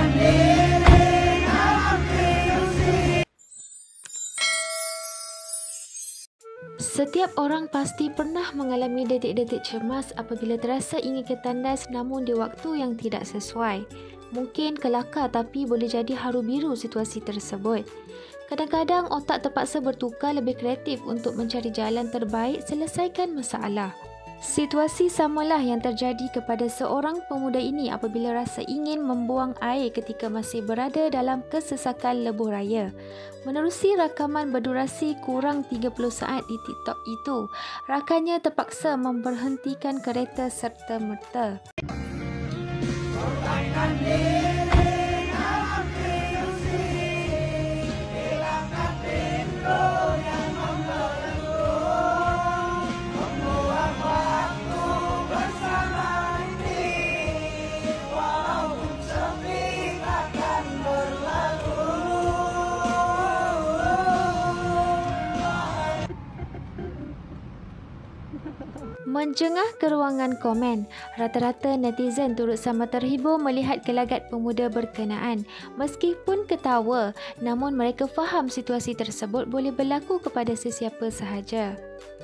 Setiap orang pasti pernah mengalami detik-detik cemas apabila terasa ingin ketandas namun di waktu yang tidak sesuai. Mungkin kelakar tapi boleh jadi haru biru situasi tersebut. Kadang-kadang otak terpaksa bertukar lebih kreatif untuk mencari jalan terbaik selesaikan masalah. Situasi samalah yang terjadi kepada seorang pemuda ini apabila rasa ingin membuang air ketika masih berada dalam kesesakan lebuh raya. Menerusi rakaman berdurasi kurang 30 saat di TikTok itu, rakannya terpaksa memberhentikan kereta serta-merta. Menjengah ke ruangan komen, rata-rata netizen turut sama terhibur melihat gelagat pemuda berkenaan. Meskipun ketawa, namun mereka faham situasi tersebut boleh berlaku kepada sesiapa sahaja.